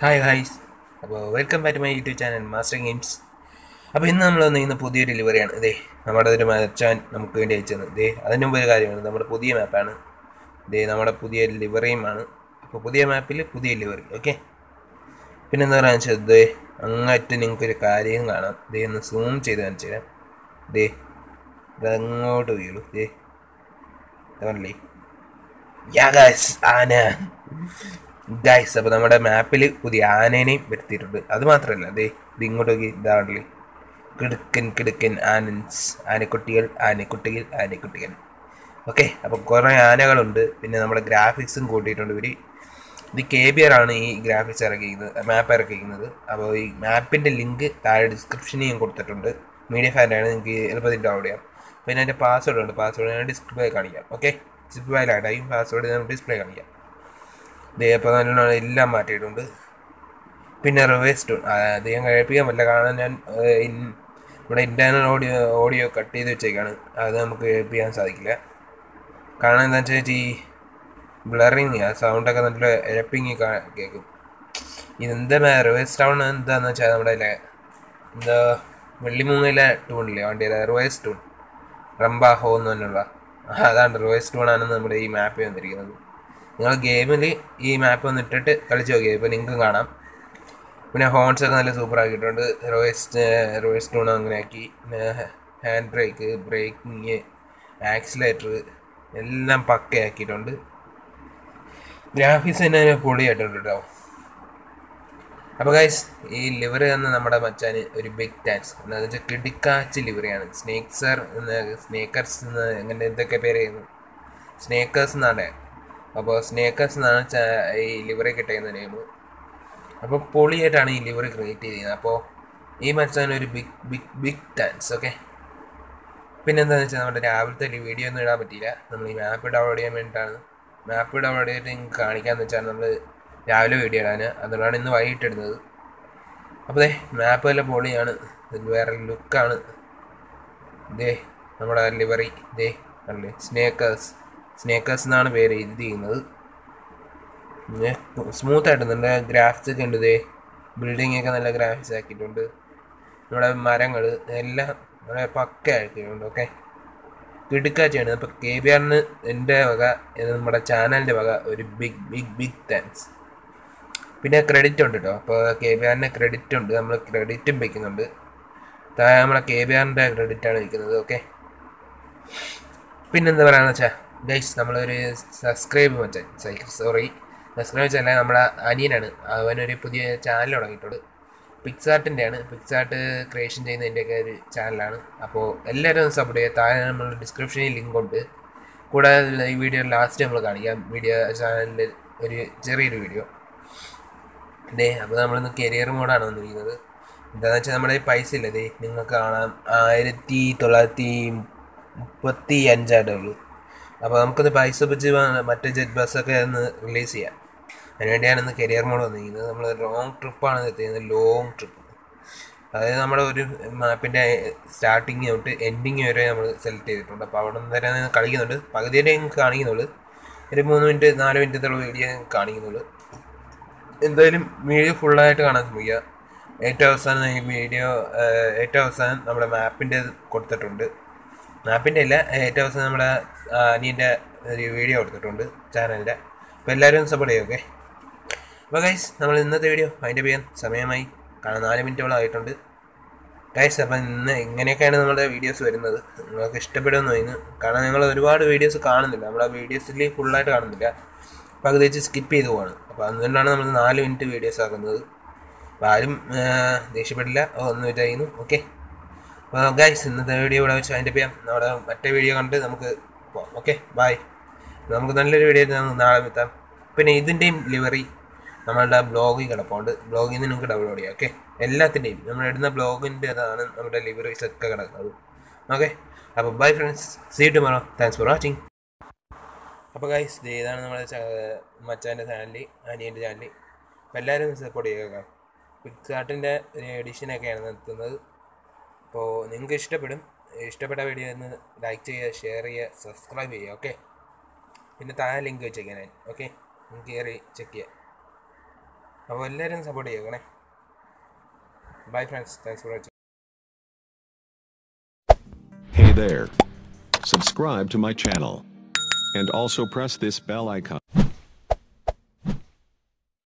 Hi guys. അപ്പോൾ welcome back to my YouTube channel master games. അപ്പോൾ ഇന്ന് നമ്മൾ വന്നിരിക്കുന്ന പുതിയൊരു ഡെലിവറിയാണ്. നമ്മുടെ ഒരു മച്ചാൻ നമുക്ക് വേണ്ടി അയച്ചത്. അതിന് മുമ്പ് ഒരു കാര്യമാണ്, നമ്മുടെ പുതിയ മാപ്പാണ്. നമ്മുടെ പുതിയ ലിവറിയുമാണ്. അപ്പോൾ പുതിയ മാപ്പിൽ പുതിയ ലിവറി. ഓക്കെ, പിന്നെ എന്താ പറയുക വെച്ചാൽ അങ്ങോട്ട് നിങ്ങൾക്കൊരു കാര്യം കാണാം. ഒന്ന് സൂം ചെയ്ത് കാണിച്ചു തരാം. ഇതങ്ങോട്ട് വീഴൂ. അതല്ലേ യാ ഗൈസ്, ആന ഗൈസ്. അപ്പോൾ നമ്മുടെ മാപ്പിൽ പുതിയ ആനേനെയും വരുത്തിയിട്ടുണ്ട്. അത് മാത്രമല്ല, ഇത് ഇങ്ങോട്ട് നോക്കി, ഇതാണല്ലേ കിടുക്കൻ കിടുക്കൻ ആനൻസ്, ആനക്കുട്ടികൾ. ഓക്കെ, അപ്പോൾ കുറേ ആനകളുണ്ട്. പിന്നെ നമ്മുടെ ഗ്രാഫിക്സും കൂട്ടിയിട്ടുണ്ട് ഇവർ. ഇത് KBR ആണ് ഈ ഗ്രാഫിക്സ് മാപ്പ് ഇറക്കിയിരിക്കുന്നത്. അപ്പോൾ ഈ മാപ്പിൻ്റെ ലിങ്ക് താഴെ ഡിസ്ക്രിപ്ഷനിൽ ഞാൻ കൊടുത്തിട്ടുണ്ട്. മീഡിയ ഫാനാണ്, നിങ്ങൾക്ക് എളുപ്പത്തിൽ ഡൗൺലോഡ് ചെയ്യാം. പിന്നെ അതിൻ്റെ പാസ്വേഡ് ഉണ്ട്. പാസ്വേഡ് ഞാൻ ഡിസ്പ്ലേ കാണിക്കാം. ഓക്കെ, ഡിസ്പ്ലേയിലായി പാസ്വേഡ് ഞാൻ ഡിസ്പ്ലേ കാണിക്കാം. അപ്പോൾ നല്ലോണം എല്ലാം മാറ്റിയിട്ടുണ്ട്. പിന്നെ റിവേഴ്സ് ടൂൺ അത് ഞാൻ കഴിപ്പിക്കാൻ പറ്റില്ല, കാരണം ഞാൻ ഇവിടെ ഇൻറ്റേർണൽ ഓഡിയോ കട്ട് ചെയ്ത് വെച്ചേക്കാണ്. അത് നമുക്ക് കേൾപ്പിക്കാൻ സാധിക്കില്ല. കാരണം എന്താണെന്ന് വെച്ചാൽ ഈ ബ്ലറിങ്, ആ സൗണ്ടൊക്കെ നല്ല എരപ്പിങ് കേൾക്കും. ഇതെന്താ റിവേഴ്സ് ടൗൺ എന്താണെന്ന് വെച്ചാൽ നമ്മുടെ എന്താ വെള്ളിമൂങ്ങയിലെ ടൂണില്ലേ വണ്ടിയിലെ റിവേഴ്സ് ടൂൺ, റംബാഹോ എന്ന് പറഞ്ഞുള്ള അതാണ് റിവേഴ്സ് ടൂണാണെന്ന് നമ്മുടെ ഈ മാപ്പിൽ വന്നിരിക്കുന്നത്. നിങ്ങൾ ഗെയിമിൽ ഈ മാപ്പ് ഒന്ന് ഇട്ടിട്ട് കളിച്ച് നോക്കിയാൽ ഇപ്പോൾ നിങ്ങൾക്ക് കാണാം. പിന്നെ ഹോൺസൊക്കെ നല്ല സൂപ്പർ ആക്കിയിട്ടുണ്ട്. റിവേഴ്സ് ടൂൺ അങ്ങനെ ആക്കി. പിന്നെ ഹാൻഡ് ബ്രേക്കിങ്, ആക്സിലേറ്റർ എല്ലാം പക്കയാക്കിയിട്ടുണ്ട്. ഗ്രാഫിക്സ് തന്നെ പൊളിയായിട്ടുണ്ട് കേട്ടോ. അപ്പോൾ ഗൈസ്, ഈ ലിവർ എന്ന നമ്മുടെ മച്ചാന് ഒരു ബിഗ് താങ്ക്സ്. എന്താണെന്ന് വെച്ചാൽ കിടിക്കാച്ച് ലിവറിയാണ്. സ്നേക്കേഴ്സ് എന്ന് എങ്ങനെ എന്തൊക്കെ പേര് ചെയ്യുന്നു, സ്നേക്കേഴ്സ് എന്നാണ്. അപ്പോൾ സ്നേക്കേഴ്സ് എന്നാണ് ഈ ലിവറി കിട്ടുന്ന നെയിം. അപ്പോൾ പൊളിയായിട്ടാണ് ഈ ലിവറി ക്രിയേറ്റ് ചെയ്യുന്നത്. അപ്പോൾ ഈ മച്ചാൻ ഒരു ബിഗ് താങ്ക്സ്. ഓക്കെ, പിന്നെന്താണെന്ന് വെച്ചാൽ നമ്മുടെ രാവിലത്തെ ഒരു വീഡിയോ ഒന്നും ഇടാൻ പറ്റിയില്ല. നമ്മൾ ഈ മാപ്പ് ഡൗൺലോഡ് ചെയ്യാൻ വേണ്ടിയിട്ടാണ്. മാപ്പ് ഡൗൺലോഡ് ചെയ്തിട്ട് നിങ്ങൾക്ക് കാണിക്കാമെന്ന് വെച്ചാൽ നമ്മൾ രാവിലെ വീഡിയോ ഇടാൻ, അതുകൊണ്ടാണ് ഇന്ന് വൈകിട്ട് ഇടുന്നത്. അപ്പോൾ മാപ്പ് എല്ലാം പൊളിയാണ്, വേറെ ലുക്കാണ്. നമ്മുടെ ലിവറി അല്ലേ സ്നേക്കേഴ്സ് എന്നാണ് പേര് ഇത് ചെയ്യുന്നത്. സ്മൂത്ത് ആയിട്ട് നല്ല ഗ്രാഫിക്സ് ഒക്കെ ഉണ്ട്. ബിൽഡിംഗ് ഒക്കെ നല്ല ഗ്രാഫിക്സ് ആക്കിയിട്ടുണ്ട്. നമ്മുടെ മരങ്ങൾ എല്ലാം വളരെ പക്ക ആക്കിയിട്ടുണ്ട്. ഓക്കെ, കിടുക്കാച്ചാണ്. അപ്പോൾ KBRന് എൻ്റെ വക, നമ്മുടെ ചാനലിൻ്റെ വക ഒരു ബിഗ് താങ്ക്സ്. പിന്നെ ക്രെഡിറ്റ് ഉണ്ട് കേട്ടോ. അപ്പോൾ KBRന് ക്രെഡിറ്റ് ഉണ്ട്, നമ്മൾ ക്രെഡിറ്റും വയ്ക്കുന്നുണ്ട്. താഴെ നമ്മളെ KBRൻ്റെ ക്രെഡിറ്റാണ് വയ്ക്കുന്നത്. ഓക്കെ, പിന്നെന്താ പറയുക വെച്ചാൽ ഗൈസ്, നമ്മളൊരു സബ്സ്ക്രൈബ് വെച്ചാൽ നമ്മുടെ അനിയനാണ്. അവനൊരു പുതിയ ചാനൽ തുടങ്ങിയിട്ടുണ്ട്. പിക്സാർട്ട് ക്രിയേഷൻ ചെയ്യുന്നതിൻ്റെയൊക്കെ ഒരു ചാനലാണ്. അപ്പോൾ എല്ലാവരും സപ്പോർട്ട് ചെയ്യുക. താഴെ നമ്മൾ ഡിസ്ക്രിപ്ഷനിൽ ലിങ്ക് ഉണ്ട്. കൂടാതെ ഈ വീഡിയോ ലാസ്റ്റ് നമ്മൾ കാണിക്കാം. ചാനലിൽ ഒരു ചെറിയൊരു വീഡിയോ. അപ്പോൾ നമ്മളിന്ന് കരിയർ മോഡാണ് വന്നിരിക്കുന്നത്. എന്താണെന്ന് വെച്ചാൽ നമ്മുടെ പൈസ ഇല്ലേ, നിങ്ങൾക്ക് കാണാം 1935 ഉള്ളൂ. അപ്പോൾ നമുക്കൊന്ന് പൈസ വെച്ച് മറ്റേ ജെറ്റ് ബസ്സൊക്കെ ഒന്ന് റിലീസ് ചെയ്യാം. അതിനുവേണ്ടിയാണ് ഇന്ന് കരിയർ മോഡ് വന്നിരിക്കുന്നത്. നമ്മൾ ലോങ് ട്രിപ്പാണ് എത്തിയത്. ലോങ് ട്രിപ്പ്, അതായത് നമ്മുടെ ഒരു മാപ്പിൻ്റെ സ്റ്റാർട്ടിങ് തൊട്ട് എൻഡിങ് വരെ നമ്മൾ സെലക്ട് ചെയ്തിട്ടുണ്ട്. അപ്പോൾ അവിടെ നിന്ന് തന്നെ കളിക്കുന്നുണ്ട്. പകുതി വരെ ഞങ്ങൾക്ക് കാണിക്കുന്നുള്ളൂ. ഒരു 3 മിനിറ്റ് 4 മിനിറ്റത്തോളം വീഡിയോ കാണിക്കുന്നുള്ളൂ. എന്തായാലും വീഡിയോ ഫുള്ളായിട്ട് കാണാൻ ശ്രമിക്കുക. ഏറ്റവും അവസാനം നമ്മുടെ മാപ്പിൻ്റെ കൊടുത്തിട്ടുണ്ട്. മാപ്പിൻ്റെ അല്ല, ഏറ്റവും അവസാനം നമ്മുടെ അനിയൻ്റെ ഒരു വീഡിയോ കൊടുത്തിട്ടുണ്ട് ചാനലിൻ്റെ. അപ്പോൾ എല്ലാവരും സപ്പോർട്ട് ചെയ്യും. ഓക്കെ, അപ്പോൾ ഗൈസ്, നമ്മൾ ഇന്നത്തെ വീഡിയോ അതിൻ്റെ ചെയ്യാൻ സമയമായി. കാരണം 4 മിനിറ്റോളം ആയിട്ടുണ്ട് ഗൈസ്. അപ്പം ഇന്ന് ഇങ്ങനെയൊക്കെയാണ് നമ്മുടെ വീഡിയോസ് വരുന്നത്. നിങ്ങൾക്ക് ഇഷ്ടപ്പെടുമെന്ന് തോന്നുന്നു. കാരണം ഞങ്ങൾ ഒരുപാട് വീഡിയോസ് കാണുന്നില്ല, നമ്മുടെ വീഡിയോസിൽ ഫുള്ളായിട്ട് കാണുന്നില്ല, പകുതി വെച്ച് സ്കിപ്പ് ചെയ്ത് പോവാണ്. അപ്പോൾ അതുകൊണ്ടാണ് നമ്മൾ 4 മിനിറ്റ് വീഡിയോസ് ആക്കുന്നത്. അപ്പോൾ ആരും ദേഷ്യപ്പെടില്ല ഒന്ന് വിചാരിക്കുന്നു. ഓക്കെ, അപ്പോൾ ഗൈസ്, ഇന്നത്തെ വീഡിയോ ഇവിടെ വെച്ച് അതിൻ്റെ ചെയ്യാം. നമ്മുടെ മറ്റേ വീഡിയോ കണ്ട് നമുക്ക് പോവാം. Okay, bye. നമുക്ക് നല്ലൊരു വീഡിയോ നാളെ എത്താം. പിന്നെ ഇതിൻ്റെയും ലിവറി നമ്മളുടെ ബ്ലോഗിൽ കിടപ്പുണ്ട്. ബ്ലോഗിൽ നിന്ന് നിങ്ങൾക്ക് ഡൗൺലോഡ് ചെയ്യാം. ഓക്കെ, എല്ലാത്തിൻ്റെയും നമ്മൾ ഇടുന്ന ബ്ലോഗിൻ്റെ അതാണ് നമ്മുടെ ലിവറീസ് ഒക്കെ കിടക്കുന്നത്. ഓക്കെ, അപ്പോൾ bye friends, see you tomorrow. Thanks for watching. അപ്പോൾ ഗൈസ്, ഇതാണ് നമ്മുടെ മച്ചാൻ്റെ ചാനൽ, അനിയൻ്റെ ചാനൽ. അപ്പോൾ എല്ലാവരും സപ്പോർട്ട് ചെയ്യുക. പിക്സാർട്ടിൻ്റെ ഒരു എഡിഷനൊക്കെയാണ് നിർത്തുന്നത്. അപ്പോൾ നിങ്ങൾക്ക് ഇഷ്ടപ്പെട്ട വീഡിയോ ഒന്ന് ലൈക്ക് ചെയ്യുക, ഷെയർ ചെയ്യുക, സബ്സ്ക്രൈബ് ചെയ്യുക. ഓക്കെ, പിന്നെ താഴെ ലിങ്ക് വെച്ചേക്കാൻ. ഓക്കെ, നിങ്ങൾക്ക് കയറി ചെക്ക് ചെയ്യാം. അപ്പോൾ എല്ലാവരും സപ്പോർട്ട് ചെയ്യണേ. Bye friends, thanks for watching. Hey there. Subscribe to my channel. And also press this bell icon.